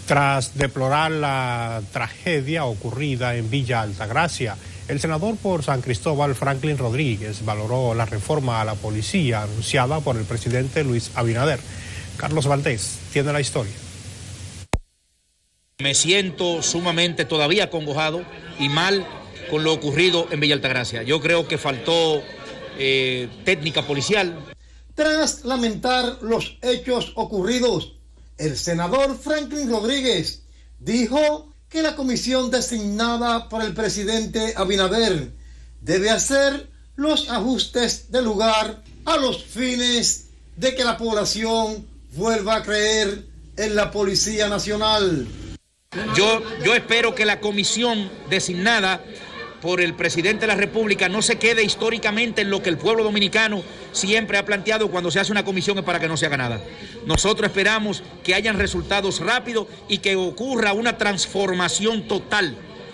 Tras deplorar la tragedia ocurrida en Villa Altagracia, el senador por San Cristóbal, Franklin Rodríguez, valoró la reforma a la policía anunciada por el presidente Luis Abinader. Carlos Valdés tiene la historia. Me siento sumamente todavía acongojado y mal con lo ocurrido en Villa Altagracia. Yo creo que faltó técnica policial. Tras lamentar los hechos ocurridos, el senador Franklin Rodríguez dijo que la comisión designada por el presidente Abinader debe hacer los ajustes de lugar a los fines de que la población vuelva a creer en la Policía Nacional. Yo espero que la comisión designada por el presidente de la República no se quede históricamente en lo que el pueblo dominicano siempre ha planteado: cuando se hace una comisión es para que no se haga nada. Nosotros esperamos que hayan resultados rápidos y que ocurra una transformación total,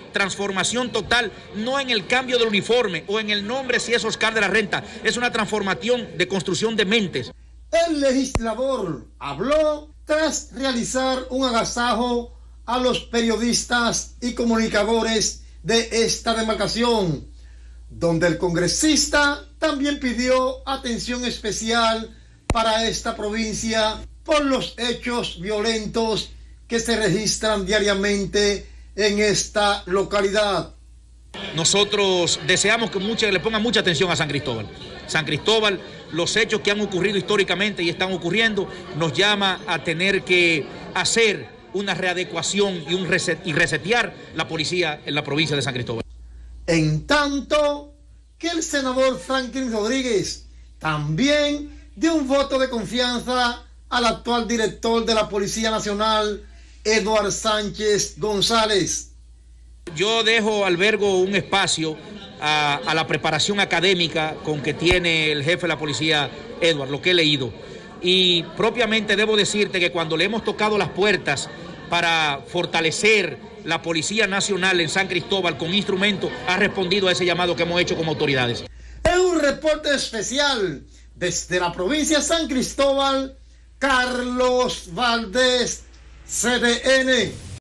no en el cambio del uniforme o en el nombre si es Oscar de la Renta, es una transformación de construcción de mentes. El legislador habló tras realizar un agasajo a los periodistas y comunicadores de esta demarcación, donde el congresista también pidió atención especial para esta provincia por los hechos violentos que se registran diariamente en esta localidad. Nosotros deseamos que le pongan mucha atención a San Cristóbal. San Cristóbal, los hechos que han ocurrido históricamente y están ocurriendo, nos llama a tener que hacer una readecuación y resetear la policía en la provincia de San Cristóbal. En tanto que el senador Franklin Rodríguez también dio un voto de confianza al actual director de la Policía Nacional, Eduardo Sánchez González. Yo albergo un espacio a la preparación académica con que tiene el jefe de la policía, Eduardo, lo que he leído. Y propiamente debo decirte que cuando le hemos tocado las puertas para fortalecer la Policía Nacional en San Cristóbal con instrumentos, ha respondido a ese llamado que hemos hecho como autoridades. En un reporte especial desde la provincia de San Cristóbal, Carlos Valdés, CDN.